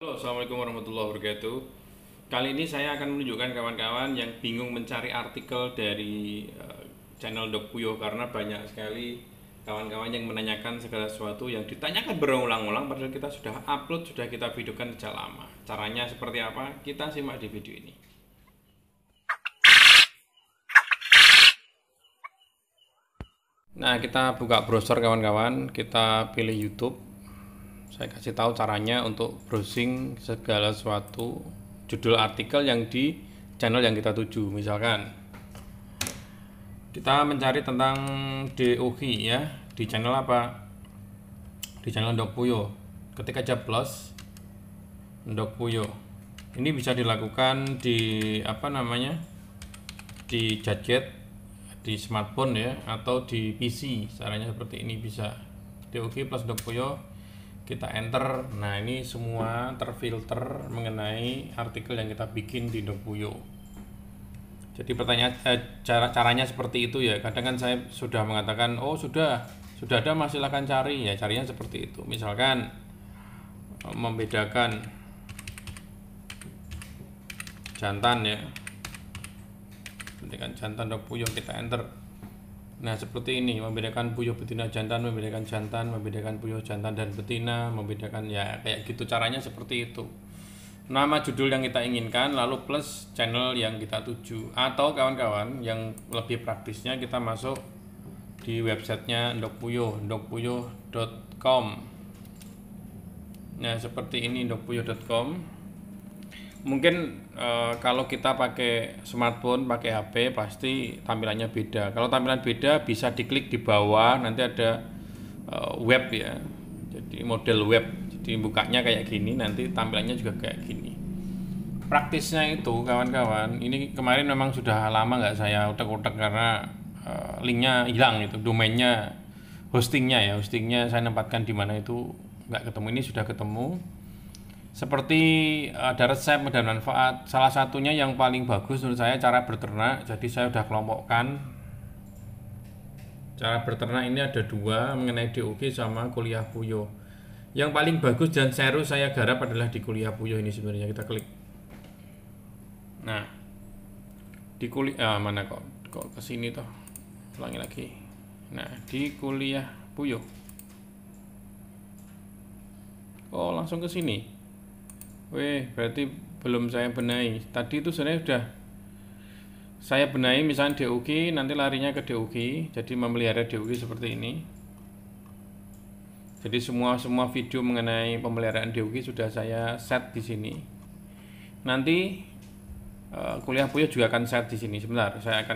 Halo, Assalamualaikum warahmatullahi wabarakatuh. Kali ini saya akan menunjukkan kawan-kawan yang bingung mencari artikel dari channel Dok Puyo karena banyak sekali kawan-kawan yang menanyakan segala sesuatu yang ditanyakan berulang-ulang padahal kita sudah upload, sudah kita videokan sejak lama. Caranya seperti apa? Kita simak di video ini. Nah, kita buka browser kawan-kawan, kita pilih YouTube. Saya kasih tahu caranya untuk browsing segala sesuatu judul artikel yang di channel yang kita tuju. Misalkan kita mencari tentang DOG ya, di channel apa? Di channel Dok Puyo. Ketik aja plus Dok Puyo. Ini bisa dilakukan di di gadget, di smartphone ya, atau di PC. Caranya seperti ini bisa. DOG plus Dok Puyo, kita enter. Nah, ini semua terfilter mengenai artikel yang kita bikin di Dok Puyo. Jadi pertanyaan caranya seperti itu ya. Kadang kan saya sudah mengatakan, oh sudah ada mas, silahkan cari ya. Carinya seperti itu. Misalkan membedakan jantan ya, membedakan jantan Dok Puyo, kita enter. Nah, seperti ini, membedakan puyuh betina jantan, membedakan jantan, membedakan puyuh jantan dan betina, membedakan ya kayak gitu, caranya seperti itu. Nama judul yang kita inginkan, lalu plus channel yang kita tuju. Atau kawan-kawan yang lebih praktisnya, kita masuk di websitenya Dok Puyo, dokpuyo.com. Nah, seperti ini dokpuyo.com. Mungkin kalau kita pakai smartphone, pakai HP, pasti tampilannya beda. Kalau tampilan beda, bisa diklik di bawah, nanti ada web ya. Jadi model web. Jadi bukanya kayak gini, nanti tampilannya juga kayak gini. Praktisnya itu kawan-kawan, ini kemarin memang sudah lama nggak saya utek-utek karena linknya hilang itu, domainnya, hostingnya saya nempatkan di mana itu nggak ketemu. Ini sudah ketemu. Seperti ada resep dan manfaat, salah satunya yang paling bagus menurut saya cara berternak. Jadi saya sudah kelompokkan cara berternak ini ada dua, mengenai DOG sama kuliah Puyo. Yang paling bagus dan serius saya garap adalah di kuliah Puyo ini sebenarnya. Kita klik. Nah, di kuliah mana kok kesini toh, ulangi lagi. Nah, di kuliah Puyo, oh langsung ke sini. Weh, berarti belum saya benahi. Tadi itu sebenarnya sudah saya benahi, misalnya DOG, nanti larinya ke DOG. Jadi memelihara DOG seperti ini. Jadi semua video mengenai pemeliharaan DOG sudah saya set di sini. Nanti kuliah Puyo juga akan set di sini. Sebentar, saya akan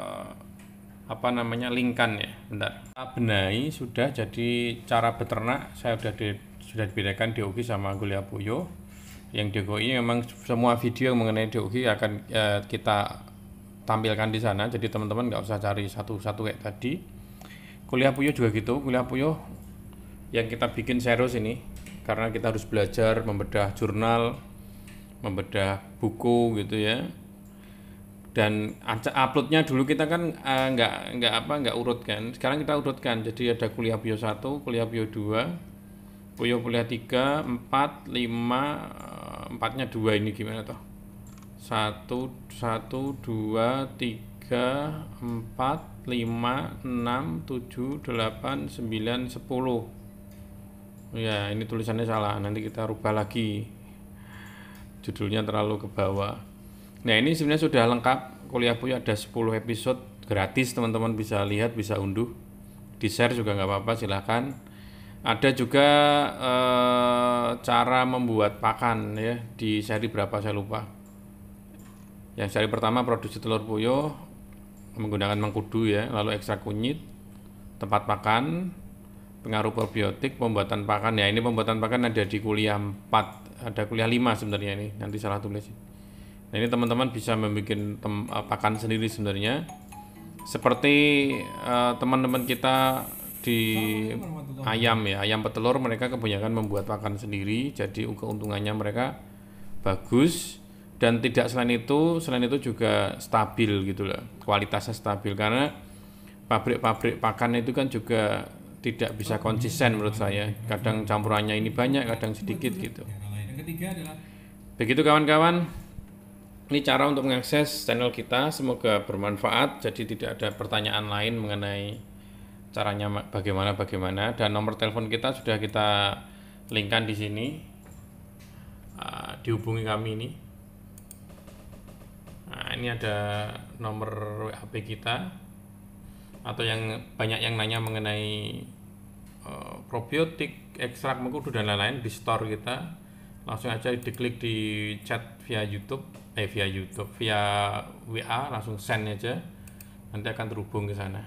linkkan ya. Bentar. Benahi sudah, jadi cara beternak saya sudah dibedakan DOG sama kuliah Puyo. Yang DOG ini memang semua video mengenai DOG akan kita tampilkan di sana, jadi teman-teman nggak usah cari satu-satu kayak tadi. Kuliah Puyo juga gitu. Kuliah Puyo yang kita bikin serius ini karena kita harus belajar membedah jurnal, membedah buku gitu ya. Dan uploadnya dulu kita kan nggak urut kan. Sekarang kita urutkan. Jadi ada kuliah Puyo 1, kuliah Puyo 2, Puyo kuliah 3, 4, 5, 4-nya 2, ini gimana toh? 1, 2, 3, 4, 5, 6, 7, 8, 9, 10. Ya, ini tulisannya salah. Nanti kita rubah lagi. Judulnya terlalu ke bawah. Nah, ini sebenarnya sudah lengkap. Kuliah Puyo ada 10 episode gratis, teman-teman bisa lihat, bisa unduh. Di share juga nggak apa-apa, silahkan. Ada juga cara membuat pakan ya, di seri berapa saya lupa. Yang seri pertama produksi telur puyuh menggunakan mengkudu ya, lalu ekstrak kunyit, tempat pakan, pengaruh probiotik, pembuatan pakan. Ya, ini pembuatan pakan ada di kuliah 4, ada kuliah 5 sebenarnya, ini nanti salah tulis. Nah, ini teman-teman bisa membuat pakan sendiri sebenarnya. Seperti teman-teman kita di ayam ya, ayam petelur, mereka kebanyakan membuat pakan sendiri, jadi keuntungannya mereka bagus. Dan tidak selain itu juga stabil gitu loh, kualitasnya stabil, karena pabrik-pabrik pakan itu kan juga tidak bisa konsisten menurut saya, kadang campurannya ini banyak, kadang sedikit gitu. Yang ketiga adalah begitu kawan-kawan, ini cara untuk mengakses channel kita, semoga bermanfaat. Jadi tidak ada pertanyaan lain mengenai caranya bagaimana, dan nomor telepon kita sudah kita linkkan di sini. Dihubungi kami ini. Nah, ini ada nomor HP kita, atau yang banyak yang nanya mengenai probiotik, ekstrak mengkudu dan lain-lain di store kita, langsung aja diklik di chat via via WA, langsung send aja, nanti akan terhubung ke sana.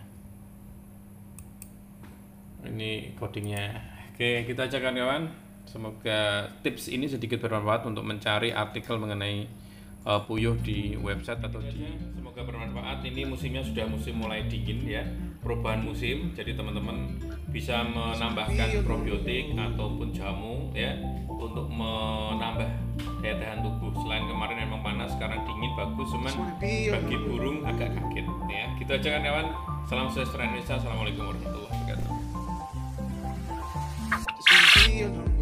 Ini codingnya. Oke, kita aja kawan. Semoga tips ini sedikit bermanfaat untuk mencari artikel mengenai puyuh di website atau di. Semoga bermanfaat. Ini musimnya sudah mulai dingin ya, perubahan musim. Jadi teman-teman bisa menambahkan probiotik ataupun jamu ya untuk menambah daya tahan tubuh. Selain kemarin memang panas, sekarang dingin bagus, cuman bagi burung agak kaget ya. Gitu aja kan kawan. Salam sejahtera Indonesia. Assalamualaikum warahmatullahi wabarakatuh.